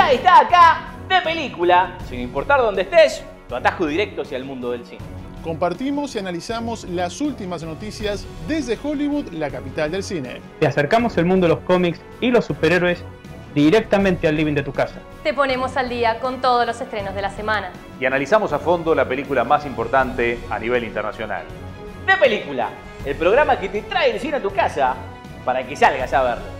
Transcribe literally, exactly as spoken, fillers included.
Ya está acá, de película. Sin importar dónde estés, tu atajo directo hacia el mundo del cine. Compartimos y analizamos las últimas noticias desde Hollywood, la capital del cine. Te acercamos el mundo de los cómics y los superhéroes directamente al living de tu casa. Te ponemos al día con todos los estrenos de la semana. Y analizamos a fondo la película más importante a nivel internacional. De película, el programa que te trae el cine a tu casa para que salgas a verlo.